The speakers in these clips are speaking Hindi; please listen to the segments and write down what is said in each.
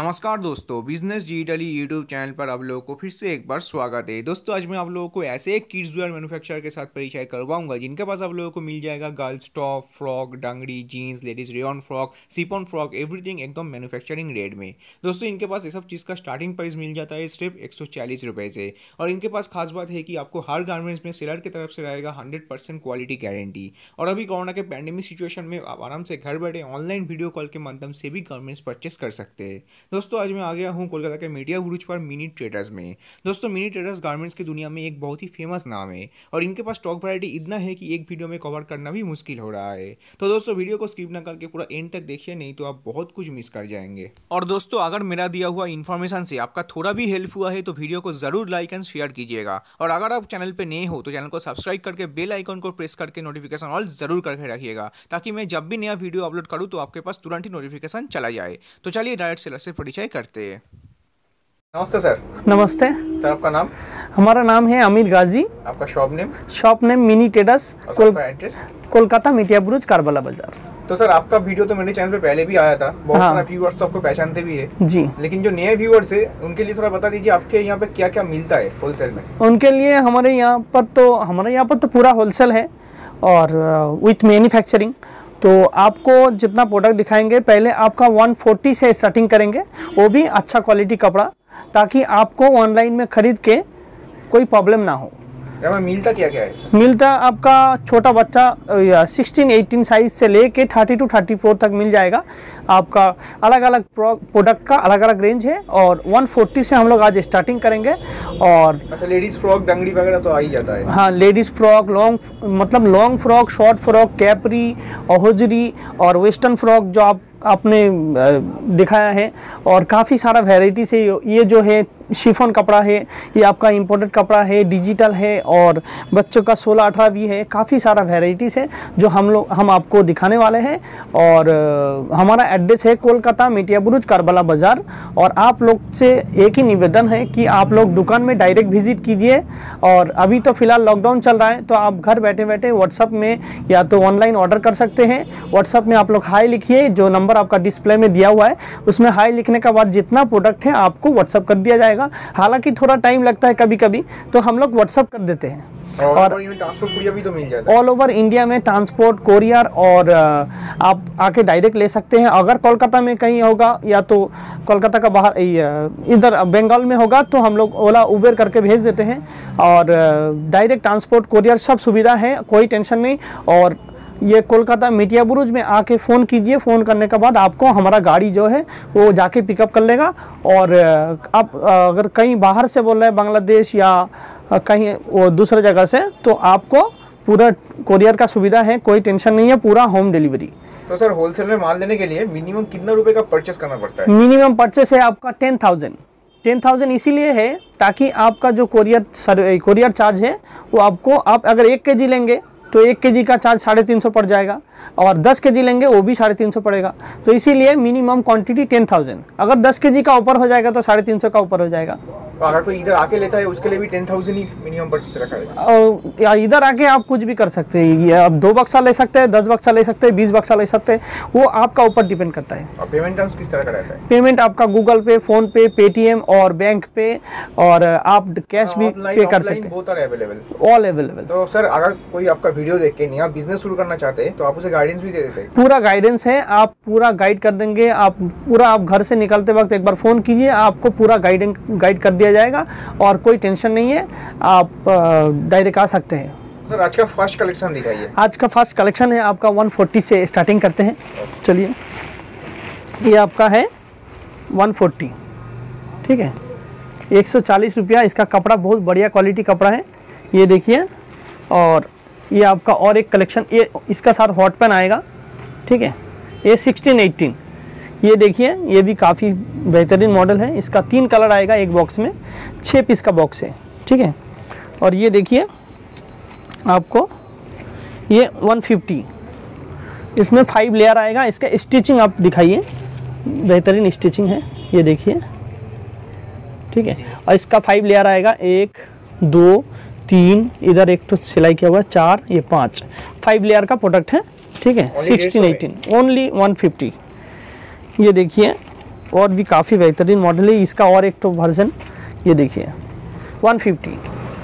नमस्कार दोस्तों, बिजनेस डिजिटली यूट्यूब चैनल पर आप लोगों को फिर से एक बार स्वागत है। दोस्तों आज मैं आप लोगों को ऐसे एक किड्स वेयर मैन्युफैक्चरर के साथ परिचय करवाऊंगा जिनके पास आप लोगों को मिल जाएगा girls top, frock, dungaree, jeans, ladies rayon frock, chiffon frock, everything एकदम मैन्युफैक्चरिंग रेट में। दोस्तों इनके पास ये सब चीज़ का स्टार्टिंग प्राइस मिल जाता है सिर्फ 140 रुपये से। और इनके पास खास बात है कि आपको हर गारमेंट्स में सेलर की तरफ से रहेगा 100% क्वालिटी गारंटी। और अभी कोरोना के पैंडेमिक सिचुएशन में आप आराम से घर बैठे ऑनलाइन वीडियो कॉल के माध्यम से भी गारमेंट्स परचेस कर सकते हैं। दोस्तों आज मैं आ गया हूँ कोलकाता के मीडिया बुरुज पर मिनी ट्रेडर्स में। दोस्तों मिनी ट्रेडर्स गारमेंट्स की दुनिया में एक बहुत ही फेमस नाम है और इनके पास स्टॉक वैरायटी इतना है कि एक वीडियो में कवर करना भी मुश्किल हो रहा है। तो दोस्तों वीडियो को स्किप ना करके पूरा एंड तक देखिए, नहीं तो आप बहुत कुछ मिस कर जाएंगे। और दोस्तों अगर मेरा दिया हुआ इन्फॉर्मेशन से आपका थोड़ा भी हेल्प हुआ है तो वीडियो को जरूर लाइक एंड शेयर कीजिएगा। और अगर आप चैनल पर नए हो तो चैनल को सब्सक्राइब करके बेल आइकन को प्रेस करके नोटिफिकेशन ऑल जरूर करके रखिएगा, ताकि मैं जब भी नया वीडियो अपलोड करूँ तो आपके पास तुरंत ही नोटिफिकेशन चला जाए। तो चलिए डायरेक्ट सेलर से परिचय करते हैं। नमस्ते सर। नमस्ते सर, आपका नाम? हमारा नाम है आमिर गाजी। आपका shop name? Shop name mini traders, address? Kolkata Metiabruz, Karbala बाजार। तो सर आपका वीडियो तो मेरे चैनल पे पहले भी आया था, बहुत सारे व्यूअर्स तो आपको पहचानते भी है जी, लेकिन जो नए व्यूअर्स है उनके लिए थोड़ा बता दीजिए आपके यहाँ पे क्या क्या मिलता है होलसेल में। उनके लिए हमारे यहाँ पर तो पूरा होलसेल है और विथ मैन्युफैक्चरिंग। तो आपको जितना प्रोडक्ट दिखाएंगे पहले आपका 140 से स्टार्टिंग करेंगे, वो भी अच्छा क्वालिटी कपड़ा, ताकि आपको ऑनलाइन में खरीद के कोई प्रॉब्लम ना हो। मिलता क्या क्या है सर? मिलता आपका छोटा बच्चा 16-18 साइज से लेके 30 to 34 तक मिल जाएगा। आपका अलग अलग प्रोडक्ट का अलग अलग रेंज है और 140 से हम लोग आज स्टार्टिंग करेंगे। और अच्छा, लेडीज फ्रॉक, डंगरी वगैरह तो आ ही जाता है। हाँ, ladies frock, long frock, short frock, capri, hosiery और वेस्टर्न फ्रॉक जो आपने दिखाया है, और काफ़ी सारा वैरायटी से ये जो है शिफॉन कपड़ा है, ये आपका इम्पोर्टेड कपड़ा है, डिजिटल है और बच्चों का 16-18 भी है। काफ़ी सारा वैरायटीज़ है जो हम आपको दिखाने वाले हैं। और हमारा एड्रेस है कोलकाता मीडिया बुरुज, कारबला बाज़ार। और आप लोग से एक ही निवेदन है कि आप लोग दुकान में डायरेक्ट विजिट कीजिए। और अभी तो फ़िलहाल लॉकडाउन चल रहा है, तो आप घर बैठे बैठे व्हाट्सअप में या तो ऑनलाइन ऑर्डर कर सकते हैं। व्हाट्सअप में आप लोग हाई लिखिए, जो नंबर आपका डिस्प्ले में दिया हुआ है उसमें हाई लिखने के बाद जितना प्रोडक्ट है आपको व्हाट्सअप कर दिया जाएगा। हालांकि थोड़ा टाइम लगता है कभी कभी, तो हम लोग व्हाट्सअप कर देते हैं। और ट्रांसपोर्ट कुरियर भी तो मिल जाता है। ऑल ओवर इंडिया में ट्रांसपोर्ट कोरियर, और आप आके डायरेक्ट ले सकते हैं। अगर कोलकाता में कहीं होगा या तो कोलकाता का बाहर इधर बंगाल में होगा तो हम लोग ओला उबेर करके भेज देते हैं। और डायरेक्ट ट्रांसपोर्ट कोरियर सब सुविधा है, कोई टेंशन नहीं। और ये कोलकाता मीडिया बुरुज में आके फ़ोन कीजिए, फ़ोन करने के बाद आपको हमारा गाड़ी जो है वो जाके पिकअप कर लेगा। और आप अगर कहीं बाहर से बोल रहे हैं, बांग्लादेश या कहीं वो दूसरे जगह से, तो आपको पूरा कोरियर का सुविधा है, कोई टेंशन नहीं है, पूरा होम डिलीवरी। तो सर होलसेल में माल लेने के लिए मिनिमम कितना रुपए का परचेस करना पड़ता है? मिनिमम परचेस है आपका 10,000 इसीलिए है ताकि आपका जो कोरियर चार्ज है वो आपको, आप अगर 1 kg लेंगे तो 1 kg का चार्ज 350 पड़ जाएगा, और 10 kg लेंगे वो भी 350 पड़ेगा। तो इसीलिए मिनिमम क्वांटिटी 10,000। अगर 10 kg का ऊपर हो जाएगा तो 350 का ऊपर हो जाएगा। तो अगर कोई इधर आके लेता है उसके लिए भी 10,000 ही मिनिमम परचेस रखा है? और इधर आके आप कुछ भी कर सकते हैं, आप 2 बक्सा ले सकते हैं, 10 बक्सा ले सकते हैं, 20 बक्सा ले सकते हैं, वो आपका ऊपर डिपेंड करता है। और पेमेंट टर्म्स किस तरह का रहता है? पेमेंट आपका गूगल पे, फोन पे, पेटीएम और बैंक पे, और आप कैश भी पे कर सकते हैं। बहुत अवेलेबल, ऑल अवेलेबल। तो सर अगर कोई आपका वीडियो देख के नया बिजनेस शुरू करना चाहते हैं तो आप उसे गाइडेंस भी दे देते हैं? पूरा गाइडेंस है, आप पूरा गाइड कर देंगे। आप घर से निकलते वक्त एक बार फ़ोन कीजिए, आपको पूरा गाइड कर दिया जाएगा और कोई टेंशन नहीं है, आप डायरेक्ट आ सकते हैं। सर आज का फर्स्ट कलेक्शन दिखाइए। आज का फर्स्ट कलेक्शन है आपका 140 से स्टार्टिंग करते हैं। चलिए, ये आपका है 140, ठीक है, 140 रुपया। इसका कपड़ा बहुत बढ़िया क्वालिटी कपड़ा है, ये देखिए। और ये आपका और एक कलेक्शन, ये इसका साथ हॉट पेन आएगा, ठीक है, ये 16-18, ये देखिए, ये भी काफ़ी बेहतरीन मॉडल है। इसका 3 कलर आएगा एक बॉक्स में, 6 पीस का बॉक्स है, ठीक है। और ये देखिए आपको ये 150, इसमें 5 लेयर आएगा। इसका स्टिचिंग आप दिखाइए, बेहतरीन स्टिचिंग है, ये देखिए, ठीक है। और इसका 5 लेयर आएगा, 1 2 3, इधर एक तो सिलाई किया हुआ है, 4, ये 5 लेयर का प्रोडक्ट है, ठीक है। 16-18 ओनली 150। ये देखिए और भी काफ़ी बेहतरीन मॉडल है इसका। और एक तो वर्जन ये देखिए 150।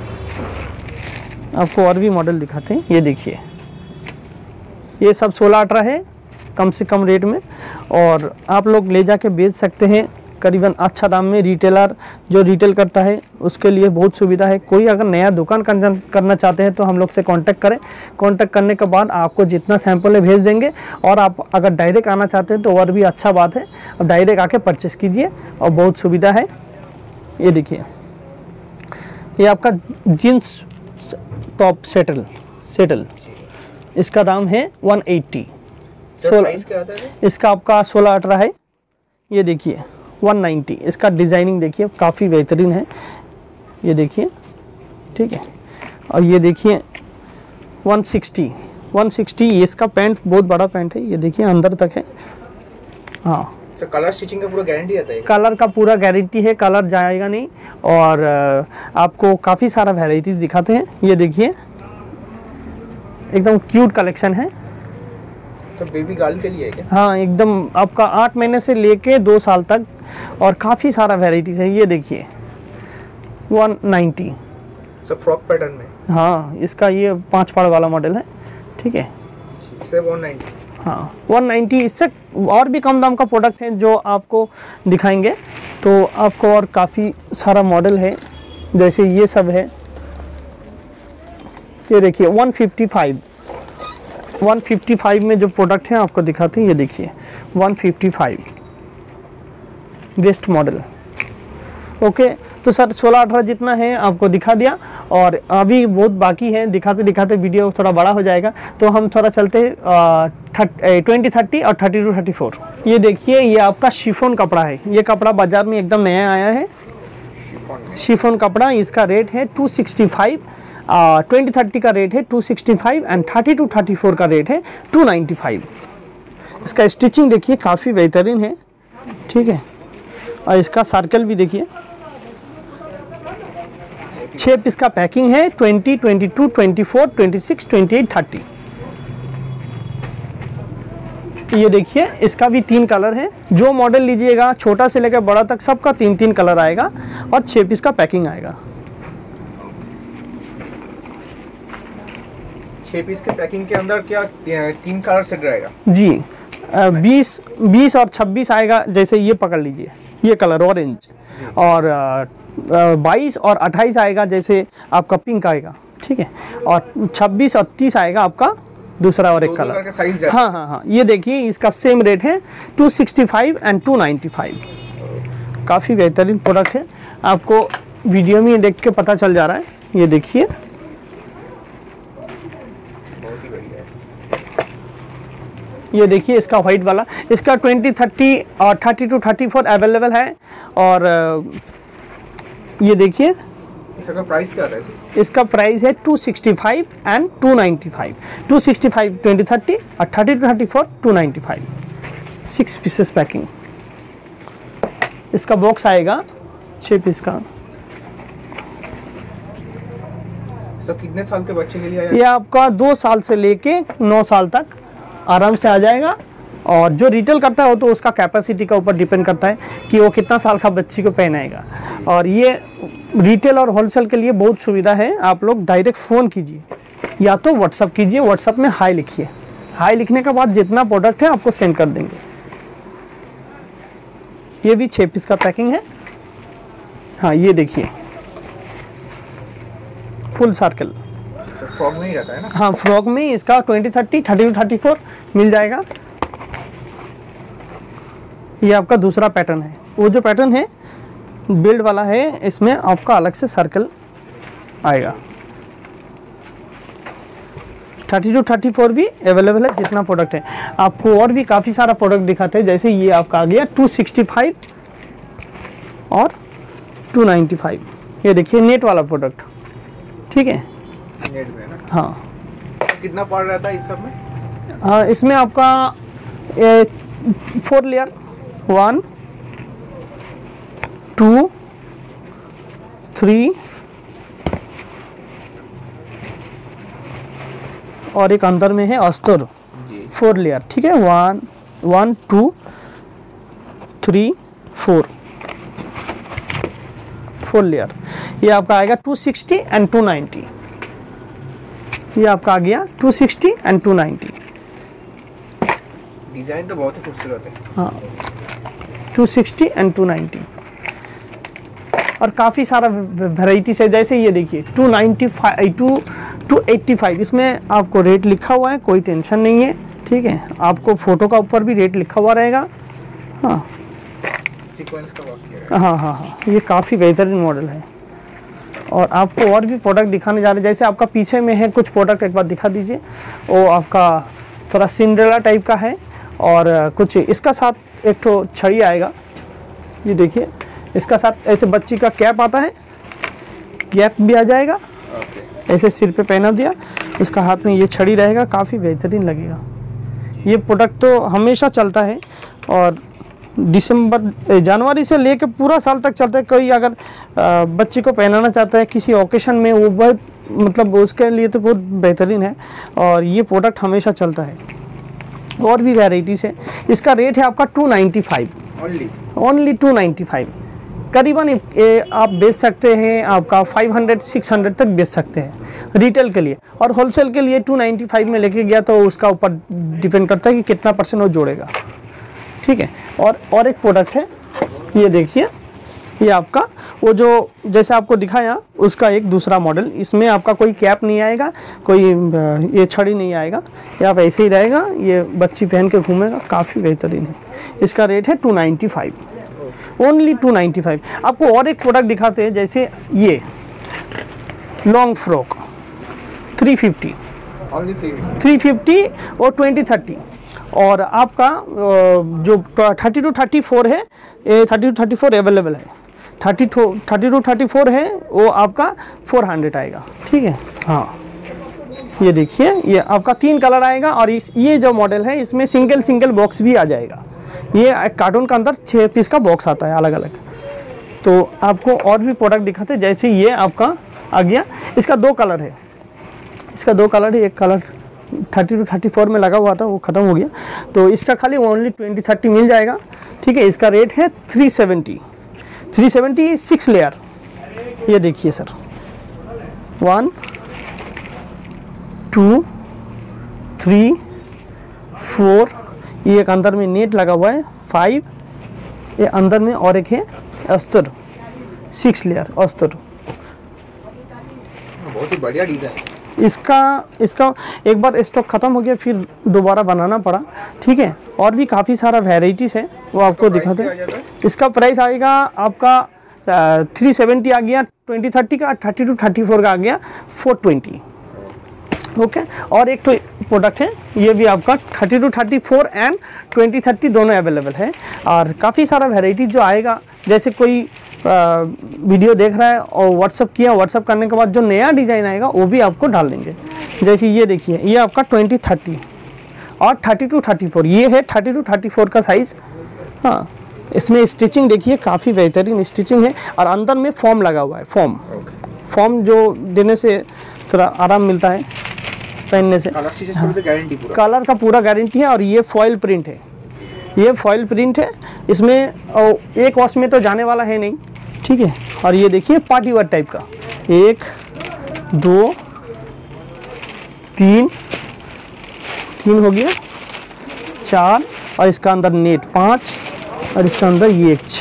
आपको और भी मॉडल दिखाते हैं, ये देखिए ये सब 16-18 है कम से कम रेट में, और आप लोग ले जाके बेच सकते हैं करीबन अच्छा दाम में। रिटेलर जो रिटेल करता है उसके लिए बहुत सुविधा है। कोई अगर नया दुकान करना चाहते हैं तो हम लोग से कांटेक्ट करें। कांटेक्ट करने के बाद आपको जितना सैंपल है भेज देंगे, और आप अगर डायरेक्ट आना चाहते हैं तो और भी अच्छा बात है, अब डायरेक्ट आके परचेस कीजिए और बहुत सुविधा है। ये देखिए ये आपका जीन्स टॉप सेटल इसका दाम है 180। इसका आपका 16-18 है। ये देखिए 190। इसका डिज़ाइनिंग देखिए काफ़ी बेहतरीन है, ये देखिए ठीक है। और ये देखिए 160 इसका पैंट बहुत बड़ा पैंट है, ये देखिए अंदर तक है। हाँ कलर स्टिचिंग का पूरा गारंटी आता है? कलर का पूरा गारंटी है, कलर जाएगा नहीं। और आपको काफ़ी सारा वैरायटीज़ दिखाते हैं। ये देखिए एकदम क्यूट कलेक्शन है, सब बेबी गर्ल के लिए है क्या? हाँ एकदम आपका 8 महीने से लेके 2 साल तक, और काफ़ी सारा वैरायटीज़ है। ये देखिए 190 सब फ्रॉक पैटर्न में। हाँ इसका ये 5 पाड़ वाला मॉडल है, ठीक है। सिर्फ 190? हाँ 190। इससे और भी कम दाम का प्रोडक्ट है जो आपको दिखाएंगे, तो आपको और काफ़ी सारा मॉडल है, जैसे ये सब है। ये देखिए 155 में जो प्रोडक्ट है आपको दिखाते हैं। ये देखिए 155 बेस्ट मॉडल। ओके तो सर 16-18 जितना है आपको दिखा दिया, और अभी बहुत बाकी है, दिखाते दिखाते वीडियो थोड़ा बड़ा हो जाएगा, तो हम थोड़ा चलते 20-30 और 30-34। ये देखिए ये आपका शिफॉन कपड़ा है। ये कपड़ा बाज़ार में एकदम नया आया है, शिफॉन कपड़ा। इसका रेट है 265। 20-30 का रेट है 265 एंड 30-34 का रेट है 295। इसका स्टिचिंग देखिए काफ़ी बेहतरीन है, ठीक है। और इसका सर्कल भी देखिए, 6 पीस का पैकिंग है। 20, 22, 24, 26, 28, 30। ये देखिए इसका भी 3 कलर है। जो मॉडल लीजिएगा छोटा से लेकर बड़ा तक सबका 3-3 कलर आएगा, और 6 पीस का पैकिंग आएगा। 6 पीस के पैकिंग के अंदर क्या 3 कलर सेट रहेगा? जी 20 और 26 आएगा। जैसे ये पकड़ लीजिए, ये कलर ऑरेंज, और 22 और 28 आएगा, जैसे आपका पिंक आएगा, ठीक है। और 26 और 30 आएगा आपका दूसरा और एक कलर। हाँ, ये देखिए इसका सेम रेट है 265 एंड 295। काफ़ी बेहतरीन प्रोडक्ट है, आपको वीडियो में देख के पता चल जा रहा है। ये देखिए ये देखिए इसका वाइट वाला, इसका 20-30 और 30-34 अवेलेबल है। और ये देखिए इसका प्राइस क्या है? इसका प्राइस है 265 एंड 295। 265 20-30 और 30-34 295। 6 पीसेस पैकिंग। इसका बॉक्स आएगा 6 पीस का। सब कितने साल के बच्चे के लिए आया? ये आपका 2 साल से लेके 9 साल तक आराम से आ जाएगा। और जो रिटेल करता है वो तो उसका कैपेसिटी का ऊपर डिपेंड करता है कि वो कितना साल का बच्ची को पहनाएगा। और ये रिटेल और होलसेल के लिए बहुत सुविधा है। आप लोग डायरेक्ट फ़ोन कीजिए या तो व्हाट्सअप कीजिए, व्हाट्सअप में हाई लिखिए, हाई लिखने के बाद जितना प्रोडक्ट है आपको सेंड कर देंगे। ये भी 6 पीस का पैकिंग है। हाँ ये देखिए फुल सर्कल, फ्रॉक में ही रहता है ना? हाँ फ्रॉक में इसका 20-30, 30-34 मिल जाएगा। ये आपका दूसरा पैटर्न है। वो जो पैटर्न है बिल्ड वाला है, इसमें आपका अलग से सर्कल आएगा। 30-34 भी अवेलेबल है जितना प्रोडक्ट है। आपको और भी काफ़ी सारा प्रोडक्ट दिखाते हैं, जैसे ये आपका आ गया 265 और 295। ये देखिए नेट वाला प्रोडक्ट, ठीक है। नेट में ना? हाँ। कितना पार्ट रहता है इस सब में? इसमें आपका 4 लेयर, 1, 2, 3 और एक अंदर में है अस्तर। 4 लेयर, ठीक है। 1, 2, 3, फोर लेयर। ये आपका आएगा 260 एंड 290। ये आपका आ गया 260 एंड 290। डिज़ाइन तो बहुत ही खूबसूरत है। हाँ, 260 एंड 290। और काफ़ी सारा वेराइटीज है, जैसे ये देखिए 285, इसमें आपको रेट लिखा हुआ है, कोई टेंशन नहीं है। ठीक है, आपको फ़ोटो का ऊपर भी रेट लिखा हुआ रहेगा। हाँ, सीक्वेंस का वर्क किया है। हाँ, ये काफ़ी बेहतरीन मॉडल है। और आपको और भी प्रोडक्ट दिखाने जा रहे हैं, जैसे आपका पीछे में है कुछ प्रोडक्ट, एक बार दिखा दीजिए। वो आपका थोड़ा सिंड्रेला टाइप का है, और कुछ इसका साथ एक तो छड़ी आएगा। ये देखिए, इसका साथ ऐसे बच्ची का कैप आता है, कैप भी आ जाएगा। ऐसे सिर पे पहना दिया, इसका हाथ में ये छड़ी रहेगा, काफ़ी बेहतरीन लगेगा। ये प्रोडक्ट तो हमेशा चलता है, और जनवरी से लेकर पूरा साल तक चलता है। कोई अगर बच्चे को पहनाना चाहता है किसी ओकेशन में, वो बहुत मतलब उसके लिए तो बहुत बेहतरीन है, और ये प्रोडक्ट हमेशा चलता है। और भी वैराइटीज़ है। इसका रेट है आपका 295 ओनली 295। करीबन आप बेच सकते हैं, आपका 500-600 तक बेच सकते हैं रिटेल के लिए, और होलसेल के लिए 295 में लेके गया तो उसका ऊपर डिपेंड करता है कि कितना % वो जोड़ेगा। ठीक है, और एक प्रोडक्ट है, ये देखिए, ये आपका वो जो जैसे आपको दिखाया उसका एक दूसरा मॉडल। इसमें आपका कोई कैप नहीं आएगा, कोई ये छड़ी नहीं आएगा, ये आप ऐसे ही रहेगा, ये बच्ची पहन के घूमेगा, काफ़ी बेहतरीन है। इसका रेट है 295 ओनली 295। आपको और एक प्रोडक्ट दिखाते हैं, जैसे ये लॉन्ग फ्रॉक 350 और 2030। और आपका जो 30 to 34 है, ये 30 to 34 अवेलेबल है। 30 to 34 है, वो आपका 400 आएगा। ठीक है, हाँ, ये देखिए, ये आपका 3 कलर आएगा, और ये जो मॉडल है इसमें सिंगल बॉक्स भी आ जाएगा। ये एक कार्टून का अंदर 6 पीस का बॉक्स आता है अलग अलग। तो आपको और भी प्रोडक्ट दिखाते हैं, जैसे ये आपका आ गया, इसका 2 कलर है। एक कलर 30 to 34 में लगा हुआ था, वो ख़त्म हो गया, तो इसका खाली ओनली 2030 मिल जाएगा। ठीक है, इसका रेट है 370 6 लेयर। ये देखिए सर, 1 2 3 4, ये एक अंदर में नेट लगा हुआ है, 5, ये अंदर में और एक है अस्तर, 6 लेयर अस्तर। बहुत ही बढ़िया डिज़ाइन। इसका एक बार स्टॉक ख़त्म हो गया, फिर दोबारा बनाना पड़ा। ठीक है, और भी काफ़ी सारा वेराइटीज़ है, वो आपको दिखाते हैं। इसका प्राइस आएगा आपका 370 आ गया 2030 का, 30 to 34 का आ गया 420। ओके, और एक तो प्रोडक्ट है, ये भी आपका 30 to 34 एंड 2030 दोनों अवेलेबल है। और काफ़ी सारा वेराइटी जो आएगा, जैसे कोई वीडियो देख रहा है और व्हाट्सअप किया, व्हाट्सअप करने के बाद जो नया डिज़ाइन आएगा वो भी आपको डाल देंगे। जैसे ये देखिए, ये आपका 2030 और 30 to 34, ये है 30 to 34 का साइज़। हाँ, इसमें स्टिचिंग देखिए, काफ़ी बेहतरीन स्टिचिंग है, और अंदर में फॉर्म लगा हुआ है। फॉर्म जो देने से थोड़ा आराम मिलता है पहनने से। कलर का पूरा गारंटी है, और ये फॉइल प्रिंट है। इसमें एक वॉश में तो जाने वाला है नहीं। ठीक है, और ये देखिए पार्टी वेयर टाइप का, 1 2 3 हो गया, 4, और इसका अंदर नेट 5, और इसका अंदर ये एक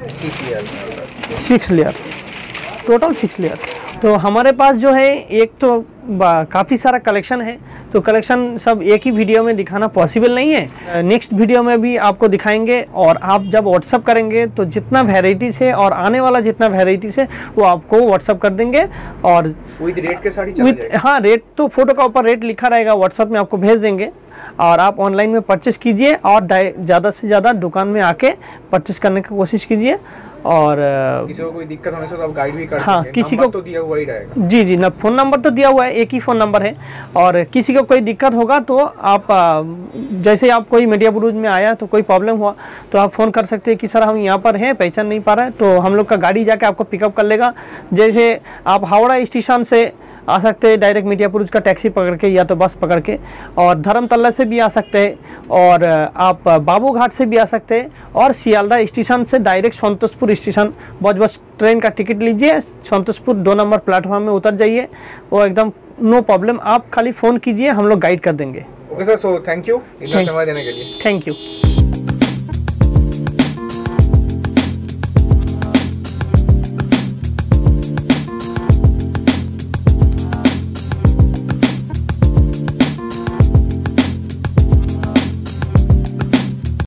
6 लेयर, टोटल 6 लेयर। तो हमारे पास जो है, एक तो काफ़ी सारा कलेक्शन है, तो कलेक्शन सब एक ही वीडियो में दिखाना पॉसिबल नहीं है। नेक्स्ट वीडियो में भी आपको दिखाएंगे, और आप जब व्हाट्सअप करेंगे तो जितना वेराइटीज़ है और आने वाला जितना वेराइटीज़ है वो आपको व्हाट्सअप कर देंगे। और विद रेट के साथ ही चला जाएगा। हाँ, रेट तो फोटो का ऊपर रेट लिखा रहेगा, व्हाट्सअप में आपको भेज देंगे, और आप ऑनलाइन में परचेस कीजिए, और ज़्यादा से ज़्यादा दुकान में आके परचेस करने की कोशिश कीजिए। और किसी को कोई दिक्कत होने से तो आप गाइड भी कर हाँ, देंगे। किसी नंबर को तो दिया हुआ ही रहेगा। जी, ना फ़ोन नंबर तो दिया हुआ है, एक ही फ़ोन नंबर है। और किसी को कोई दिक्कत होगा तो आप जैसे आप कोई मीडिया बुरुज में आया तो कोई प्रॉब्लम हुआ तो आप फ़ोन कर सकते हैं कि सर हम यहाँ पर हैं, पहचान नहीं पा रहे हैं, तो हम लोग का गाड़ी जाके आपको पिकअप कर लेगा। जैसे आप हावड़ा स्टेशन से आ सकते हैं डायरेक्ट मिर्जापुर का टैक्सी पकड़ के या तो बस पकड़ के, और धर्मतला से भी आ सकते हैं, और आप बाबू घाट से भी आ सकते हैं, और सियालदह स्टेशन से डायरेक्ट संतोषपुर स्टेशन बस ट्रेन का टिकट लीजिए, संतोषपुर 2 नंबर प्लेटफॉर्म में उतर जाइए, वो एकदम नो प्रॉब्लम, आप खाली फ़ोन कीजिए, हम लोग गाइड कर देंगे। Okay sir, so thank you इतना समय देने के लिए। Thank you.